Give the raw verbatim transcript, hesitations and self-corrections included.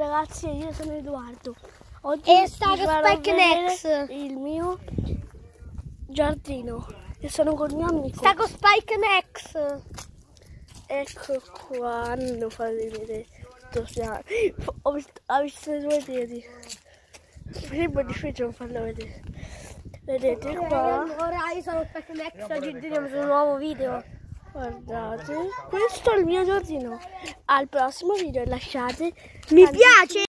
ragazzi, io sono Edoardo. Oggi e sta vi con farò Spike vedere Nex. il mio giardino e sono con il mio amico. Sta con Spike Nex. Ecco qua, non lo fate vedere. Ho visto, ho visto i suoi piedi. Sembra difficile non farlo vedere. Vedete qua? Ora io sono Spike Nex, oggi giriamo su un nuovo video. Guardate, questo è il mio giardino. Al prossimo video lasciate Mi piace!